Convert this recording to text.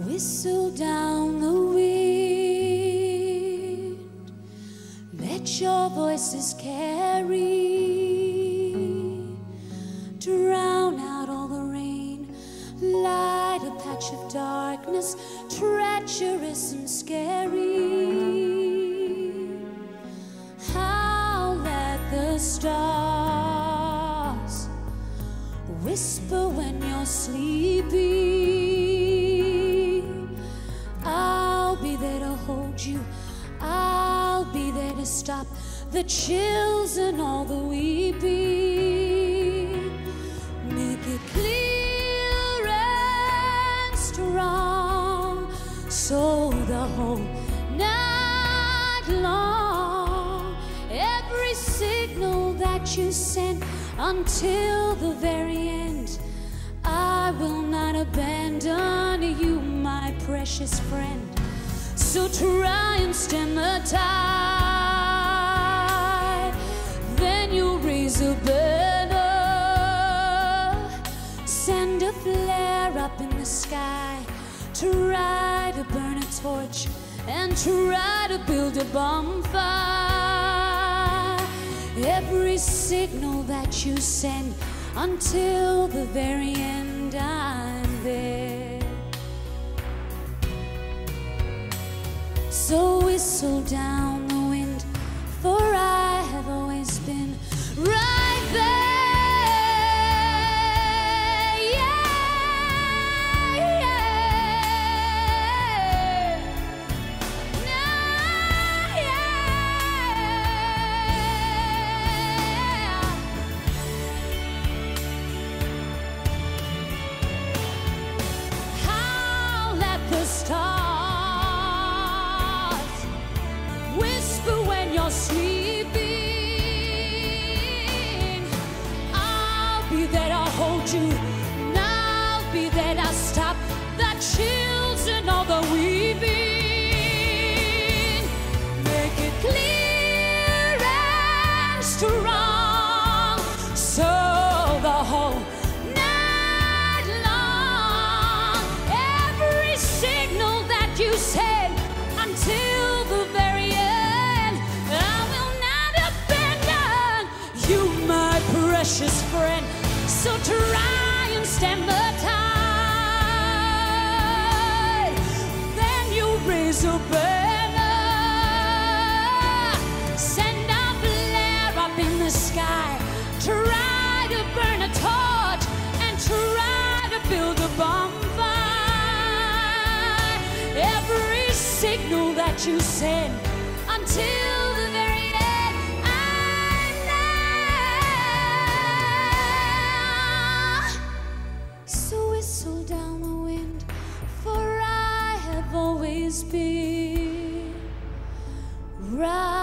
Whistle down the wind, let your voices carry, drown out all the rain, light a patch of darkness, treacherous and scary. Howl at the stars, whisper when you're sleepy. I'll be there to hold you, I'll be there to stop the chills and all the weeping. Make it clear and strong, so the whole night long, every signal that you send until the very end, I will not abandon you, my precious friend. So try and stem the tide, then you'll raise a banner, send a flare up in the sky, try to burn a torch and try to build a bonfire. Every signal that you send until the very end, I'm there. So whistle down the wind, for I have always been right there. Sleeping, I'll be there to hold you, and I'll be there to stop the chills and all the weeping. Make it clear and strong, so the whole night long, every signal that you send until the very end, precious friend. So try and stem the tide, then you raise a banner, send a flare up in the sky, try to burn a torch and try to build a bonfire. Every signal that you send until the very whistle down the wind, for I have always been right.